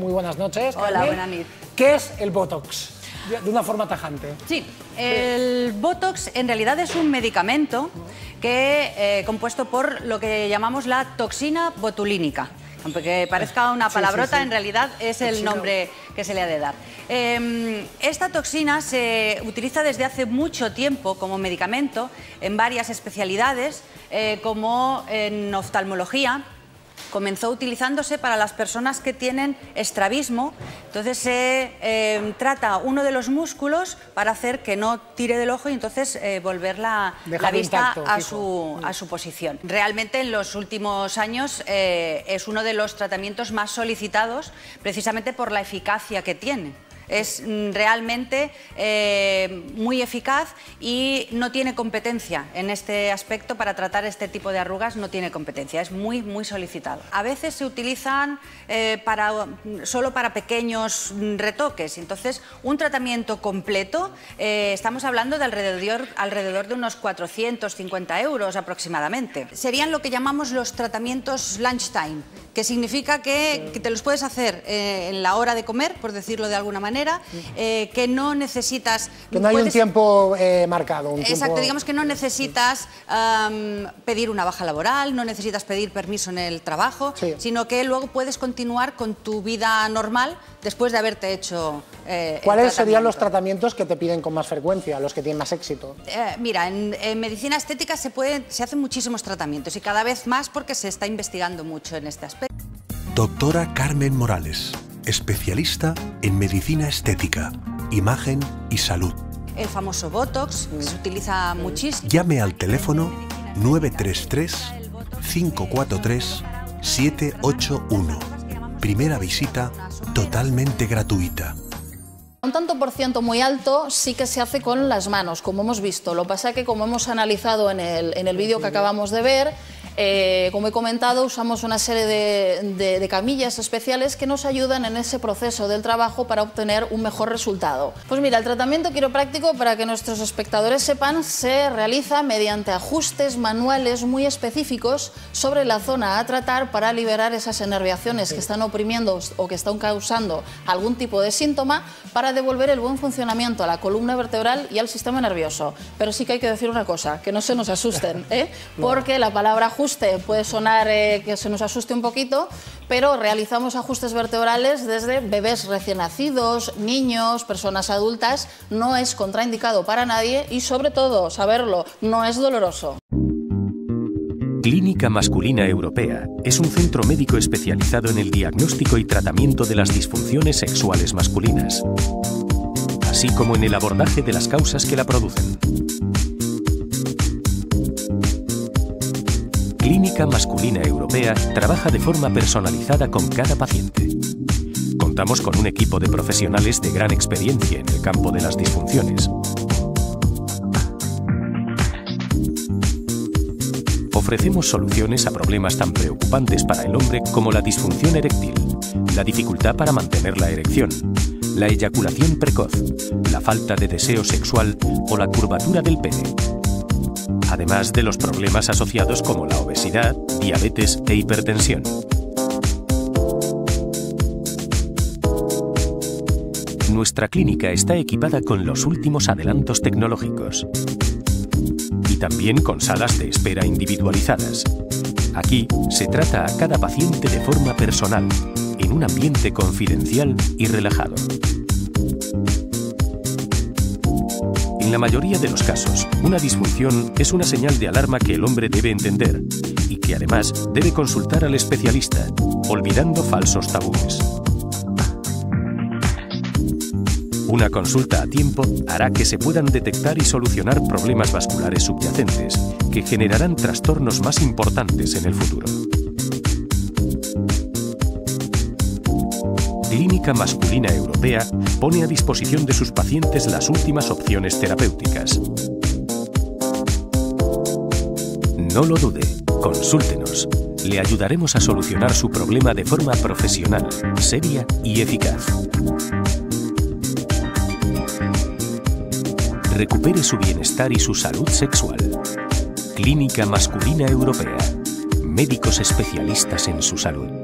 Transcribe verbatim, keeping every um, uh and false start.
muy buenas noches. Hola, Carmen. buenas noches. ¿Qué es el Botox? De una forma tajante. Sí, el Botox en realidad es un medicamento que eh, compuesto por lo que llamamos la toxina botulínica. Aunque parezca una palabrota, sí, sí, sí. En realidad es toxina. El nombre que se le ha de dar. Eh, esta toxina se utiliza desde hace mucho tiempo como medicamento en varias especialidades, eh, como en oftalmología. Comenzó utilizándose para las personas que tienen estrabismo, entonces se eh, trata uno de los músculos para hacer que no tire del ojo y entonces eh, volver la, la vista intacto, a, su, a su posición. Realmente en los últimos años eh, es uno de los tratamientos más solicitados precisamente por la eficacia que tiene. Es realmente eh, muy eficaz y no tiene competencia en este aspecto. Para tratar este tipo de arrugas no tiene competencia, es muy, muy solicitado. A veces se utilizan eh, para, solo para pequeños retoques, entonces un tratamiento completo, eh, estamos hablando de alrededor, alrededor de unos cuatrocientos cincuenta euros aproximadamente. Serían lo que llamamos los tratamientos lunchtime, que significa que, que te los puedes hacer eh, en la hora de comer, por decirlo de alguna manera, Eh, que no necesitas... Que no hay puedes, un tiempo eh, marcado. Un exacto, tiempo... digamos que no necesitas um, pedir una baja laboral, no necesitas pedir permiso en el trabajo, sí. Sino que luego puedes continuar con tu vida normal después de haberte hecho eh, ¿Cuáles serían los tratamientos que te piden con más frecuencia, los que tienen más éxito? Eh, mira, en, en medicina estética se, puede, se hacen muchísimos tratamientos y cada vez más porque se está investigando mucho en este aspecto. Doctora Carmen Morales, especialista en medicina estética, imagen y salud. El famoso Botox mm. se utiliza mm. muchísimo. Llame al teléfono nueve tres tres, cinco cuatro tres, siete ocho uno. Primera visita totalmente gratuita. Un tanto por ciento muy alto sí que se hace con las manos, como hemos visto. Lo que pasa es que, como hemos analizado en el, en el vídeo que acabamos de ver, Eh, como he comentado, usamos una serie de, de, de camillas especiales que nos ayudan en ese proceso del trabajo para obtener un mejor resultado. Pues mira, el tratamiento quiropráctico, para que nuestros espectadores sepan, se realiza mediante ajustes manuales muy específicos sobre la zona a tratar para liberar esas enervaciones que están oprimiendo o que están causando algún tipo de síntoma, para devolver el buen funcionamiento a la columna vertebral y al sistema nervioso. Pero sí que hay que decir una cosa, que no se nos asusten, ¿eh? Porque la palabra ajuste puede sonar eh, que se nos asuste un poquito, pero realizamos ajustes vertebrales desde bebés recién nacidos, niños, personas adultas. No es contraindicado para nadie y, sobre todo, saberlo, no es doloroso. Clínica Masculina Europea es un centro médico especializado en el diagnóstico y tratamiento de las disfunciones sexuales masculinas, así como en el abordaje de las causas que la producen. Clínica Masculina Europea trabaja de forma personalizada con cada paciente. Contamos con un equipo de profesionales de gran experiencia en el campo de las disfunciones. Ofrecemos soluciones a problemas tan preocupantes para el hombre como la disfunción eréctil, la dificultad para mantener la erección, la eyaculación precoz, la falta de deseo sexual o la curvatura del pene. Además de los problemas asociados como la obesidad, diabetes e hipertensión. Nuestra clínica está equipada con los últimos adelantos tecnológicos y también con salas de espera individualizadas. Aquí se trata a cada paciente de forma personal, en un ambiente confidencial y relajado. En la mayoría de los casos, una disfunción es una señal de alarma que el hombre debe entender y que además debe consultar al especialista, olvidando falsos tabúes. Una consulta a tiempo hará que se puedan detectar y solucionar problemas vasculares subyacentes que generarán trastornos más importantes en el futuro. Clínica Masculina Europea pone a disposición de sus pacientes las últimas opciones terapéuticas. No lo dude, consúltenos. Le ayudaremos a solucionar su problema de forma profesional, seria y eficaz. Recupere su bienestar y su salud sexual. Clínica Masculina Europea. Médicos especialistas en su salud.